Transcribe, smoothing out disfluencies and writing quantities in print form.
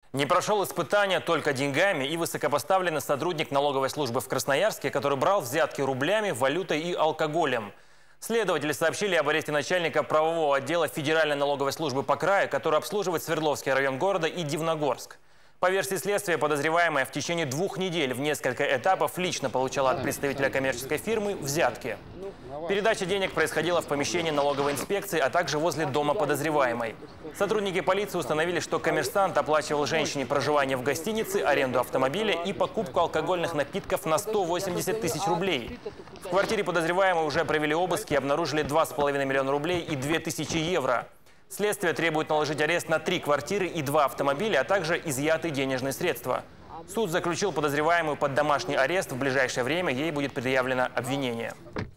Не прошел испытания только деньгами и высокопоставленный сотрудник налоговой службы в Красноярске, который брал взятки рублями, валютой и алкоголем. Следователи сообщили об аресте начальника правового отдела Федеральной налоговой службы по краю, который обслуживает Свердловский район города и Дивногорск. По версии следствия, подозреваемая в течение 2 недель в несколько этапов лично получала от представителя коммерческой фирмы взятки. Передача денег происходила в помещении налоговой инспекции, а также возле дома подозреваемой. Сотрудники полиции установили, что коммерсант оплачивал женщине проживание в гостинице, аренду автомобиля и покупку алкогольных напитков на 180 тысяч рублей. В квартире подозреваемой уже провели обыск и обнаружили 2,5 миллиона рублей и 2000 евро. Следствие требует наложить арест на 3 квартиры и 2 автомобиля, а также изъятые денежные средства. Суд заключил подозреваемую под домашний арест. В ближайшее время ей будет предъявлено обвинение.